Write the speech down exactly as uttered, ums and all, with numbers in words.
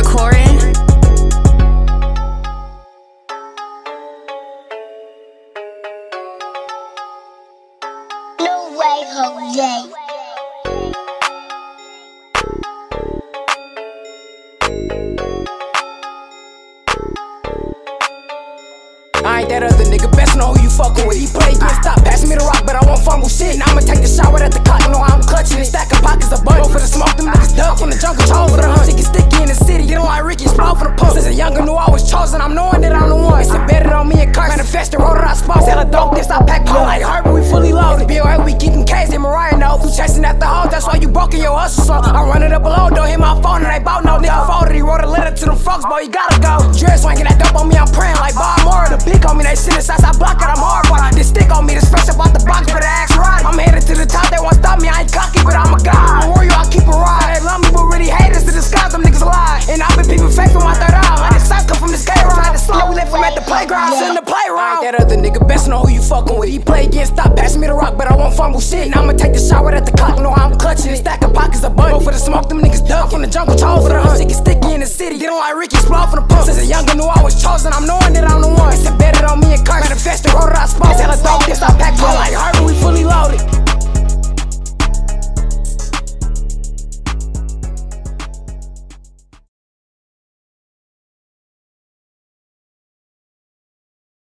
recording. No way, Jose. I ain't that other nigga, best know who you fuckin' with. He play against stop, pass me the rock, but I won't fumble shit. Now I'ma take the shower at the clock, know how I'm clutching it. Stacking pockets of bun, go for the smoke, them niggas duck from the jungle, chose for the hunt. Chicken sticky in the city, get on like Ricky, explode for the pump. Since a younger knew I was chosen, I'm knowing that I'm the one. It's embedded on me and Kirk, manifested, wrote it out spot. Sell a dope, this I pack blow like Herbert, we fully loaded. B O A, we keepin' K's in Mariah, no. You chasing after hoes, that's why you broke in your hustle song. I run it up below, don't hit my phone and they bout no nigga folded. He wrote a letter to them folks, boy, you gotta go. Dress swinging that dope on me, I'm praying like Bob Moore. The big on me, they send us I block it, I'm hard, boy. This stick on me, this fresh up out the box, better ask right. I'm headed to the top, they won't stop me, I ain't cocky, but I'm a god. I'm a warrior, I keep a ride. They love me, but really hate us to disguise, them niggas lie. And I've been peeping fake from my third eye. Like the size come from the skate room, like the slow, we left him at the playground, sitting the playground. I ain't that other nigga, best know who you fuckin' with. He play against stop, pass me the rock, but I won't fumble shit. Now I'ma take the shower at the clock, know how I'm clutching it. Stacking pockets of bun, go for the smoke, them niggas duck from the jungle, chose for the hunt. Chicken sticky in the city, get on like Ricky, explode for the pump. Since a younger knew I was chosen, I'm knowing that I'm the one. It's embedded on me and Kirk, manifested, wrote it out spot. Tell a dope, this I pack blow like Herbert, we fully loaded.